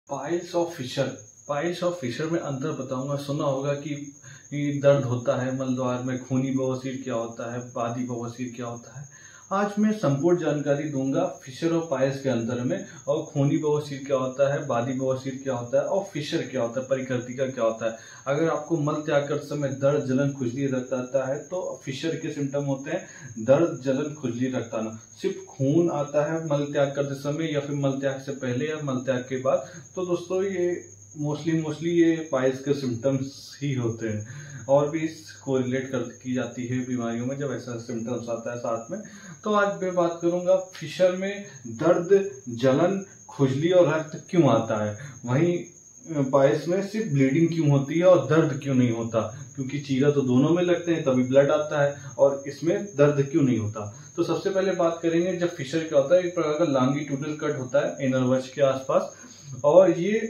Piles of Fisher में अंतर बताऊंगा। सुना होगा कि दर्द होता है मलद्वार में, खूनी बवासीर क्या होता है, बादी बवासीर क्या होता है। आज मैं संपूर्ण जानकारी दूंगा फिशर और पाइल्स के अंतर में, और खूनी बवासीर क्या होता है, बादी बवासीर क्या होता है और फिशर क्या होता है, परिकर्तिका क्या होता है। अगर आपको मल त्याग करते समय दर्द, जलन, खुजली, रक्त आता है तो फिशर के सिम्टम होते हैं दर्द, जलन, खुजली, रक्त आना। सिर्फ खून आता है मल त्याग करते समय या फिर मल त्याग से पहले या मल त्याग के बाद, तो दोस्तों ये मोस्टली ये पाइल्स के सिम्टम्स ही होते हैं। और भी इसको रिलेट की जाती है बीमारियों में जब ऐसा सिम्टम्स आता है साथ में। तो आज मैं बात करूंगा फिशर में दर्द, जलन, खुजली और रक्त क्यों आता है, वहीं पाइल्स में सिर्फ ब्लीडिंग क्यों होती है और दर्द क्यों नहीं होता, क्योंकि चीरा तो दोनों में लगते हैं तभी ब्लड आता है, और इसमें दर्द क्यों नहीं होता। तो सबसे पहले बात करेंगे जब फिशर क्या होता है, एक प्रकार का लॉन्गिट्यूडल कट होता है इनर वर्च के आसपास, और ये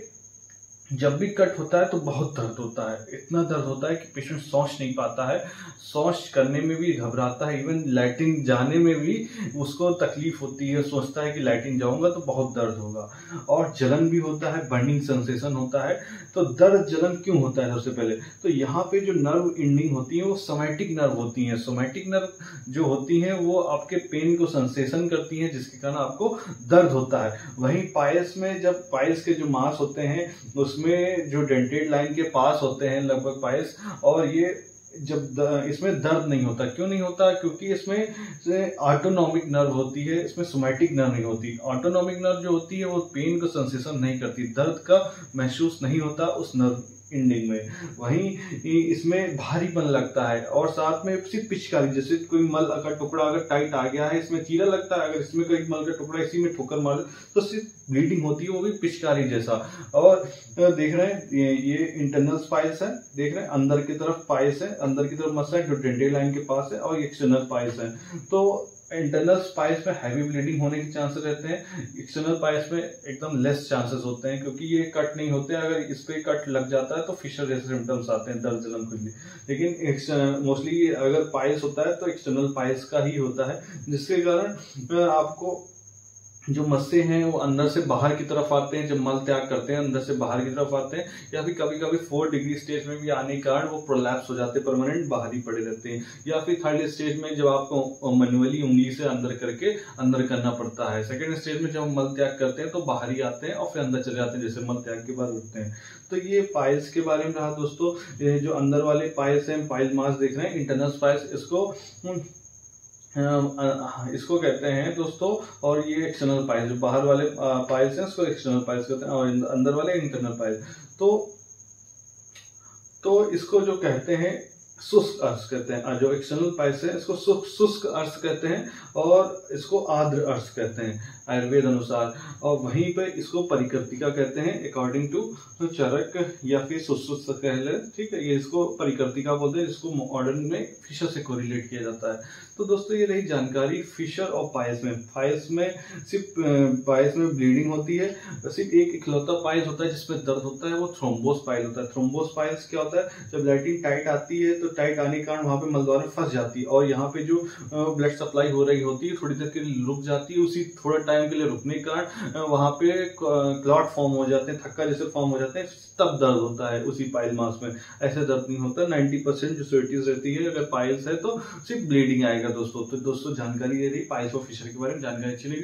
जब भी कट होता है तो बहुत दर्द होता है। इतना दर्द होता है कि पेशेंट सांस नहीं पाता है, सांस करने में भी घबराता है, इवन लैट्रिन जाने में भी उसको तकलीफ होती है, सोचता है कि लैट्रिन जाऊंगा तो बहुत दर्द होगा। और जलन भी होता है, बर्निंग सेंसेशन होता है। तो दर्द जलन क्यों होता है, सबसे पहले तो यहाँ पे जो नर्व एंडिंग होती है वो सोमैटिक नर्व होती है। सोमैटिक नर्व जो होती है वो आपके पेन को सेंसेशन करती है, जिसके कारण आपको दर्द होता है। वहीं पाइल्स में जब पाइल्स के जो मांस होते हैं उसमें जो डेंटेड लाइन के पास होते हैं लगभग पाइल्स, और ये जब इसमें दर्द नहीं होता। क्यों नहीं होता, क्योंकि इसमें ऑटोनॉमिक नर्व होती है, इसमें सोमैटिक नर्व नहीं होती। ऑटोनॉमिक नर्व जो होती है वो पेन को सेंसेशन नहीं करती, दर्द का महसूस नहीं होता उस नर्व एंडिंग में। वहीं इसमें भारीपन लगता है, और साथ में सिर्फ पिचकारी, जैसे कोई मल का टुकड़ा अगर टाइट आ गया है, इसमें चीरा लगता है, अगर इसमें कोई मल का टुकड़ा इसी में ठोकर मार तो सिर्फ ब्लीडिंग होती है, वो भी पिचकारी जैसा। और देख रहे हैं ये इंटरनल पाइल्स है, देख रहे हैं अंदर की तरफ पाइल्स है, अंदर की तरफ मसल है जो डेंटेड लाइन के पास है, और एक्सटर्नल पाइल्स है। तो इंटरनल पाइल्स में हैवी ब्लीडिंग होने के चांसेस रहते हैं, एक्सटर्नल पाइल्स में एकदम लेस चांसेस होते हैं, क्योंकि ये कट नहीं होते। अगर इस पे कट लग जाता है तो फिशर जैसे सिम्टम्स आते हैं, दर्द, जलन, खुजली। लेकिन मोस्टली अगर पाइल्स होता है तो एक्सटर्नल पाइल्स का ही होता है, जिसके कारण आपको जो मस्से हैं वो अंदर से बाहर की तरफ आते हैं। जब मल त्याग करते हैं अंदर से बाहर की तरफ आते हैं, या फिर कभी कभी 4 डिग्री स्टेज में भी आने के कारण वो प्रोलैप्स हो जाते हैं, परमानेंट बाहर ही पड़े रहते हैं। या फिर 3rd स्टेज में जब आपको मैनुअली उंगली से अंदर करके अंदर करना पड़ता है। 2nd स्टेज में जब हम मल त्याग करते हैं तो बाहर ही आते हैं और फिर अंदर चले जाते हैं, जैसे मल त्याग के बाद उठते हैं। तो ये पाइल्स के बारे में रहा दोस्तों। ये जो अंदर वाले पाइल्स हैं, पाइल मास देख रहे हैं, इंटरनल पाइल्स, इसको कहते हैं दोस्तों। और ये एक्सटर्नल पाइल्स, जो बाहर वाले पाइल्स हैं उसको एक्सटर्नल पाइल्स कहते हैं, और अंदर वाले इंटरनल पाइल्स। तो इसको जो कहते हैं शुष्क अर्श कहते हैं। जो एक्सटर्नल पाइल्स है इसको शुष्क अर्श कहते हैं, और इसको आर्द्र अर्श कहते हैं आयुर्वेद अनुसार। और वहीं पे इसको परिकर्तिका कहते हैं अकॉर्डिंग टू चरक, या फिर सुश्रुत कह ले, ठीक है। ये इसको परिकर्तिका बोलते हैं, जिसको मॉडर्न में फिशर से कोरिलेट किया जाता है। तो दोस्तों ये रही जानकारी फिशर और पाइल्स में। पाइल्स में सिर्फ पाइल्स में ब्लीडिंग होती है, सिर्फ एक इकलौता पाइल्स होता है जिसमें दर्द होता है, वो थ्रोम्बोस पाइल होता है। थ्रोम्बोस पाइल्स क्या होता है, जब लैट्रिन टाइट आती है तो टाइट आने के कारण वहां पे मलद्वार फंस जाती है, और यहाँ पे जो ब्लड सप्लाई हो रही होती है थोड़ी देर के लिए रुक जाती है। उसी थोड़ा टाइम के लिए रुकने के कारण वहां पे क्लॉट फॉर्म हो जाते हैं, थक्का जैसे फॉर्म हो जाते हैं, तब दर्द होता है उसी पाइल मास में। ऐसे दर्द नहीं होता। 90% जो सिविटीज रहती है अगर पाइल्स है तो सिर्फ ब्लीडिंग आएगा दोस्तों। तो दोस्तों जानकारी दे रही पाइल्स और फिशर के बारे में। जानकारी अच्छी लगी